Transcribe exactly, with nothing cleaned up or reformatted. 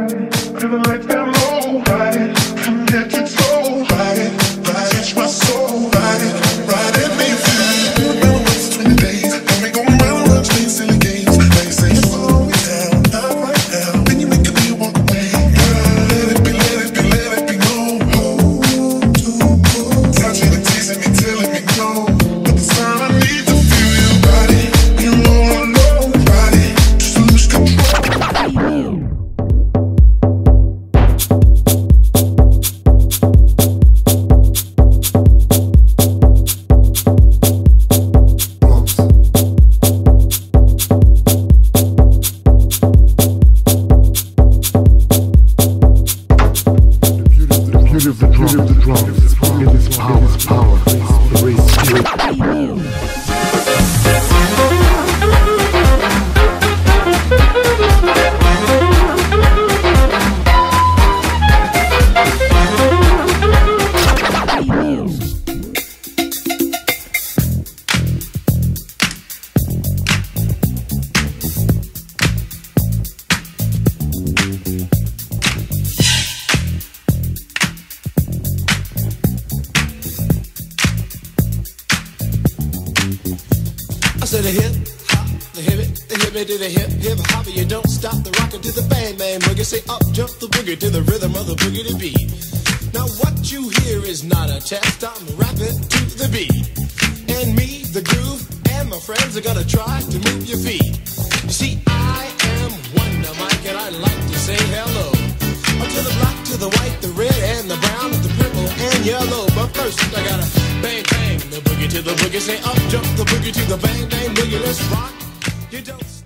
Feel the lights down low, ride it from head to toe, ride it, ride it, touch my soul, ride it, ride it, make me feel. We're around once twenty days, and we go around and watch these silly games. They say slow it down, not right now. Then you make a me walk away. Let it be, let it be, let it be known. Hold to hold, touching and teasing me, telling me no. But the sign I need to feel your body. You know I know, ride it, just lose control. The drum, the drum, it is power, power, the race, I said the hip hop, the hip it, the hip it to the hip hip hop. You don't stop the rockin' to the bang bang boogie. Say up jump the boogie to the rhythm of the boogie to beat. Now what you hear is not a test. I'm rapping to the beat, and me, the groove, and my friends are gonna try to move your feet. You see, I am Wonder Mike, and I like to say hello to the black, to the white, the red, and the brown, the purple and yellow. But first, I gotta bang bang the boogie to the boogie. Say up jump the boogie to the bang bang boogie. Let's rock. You don't.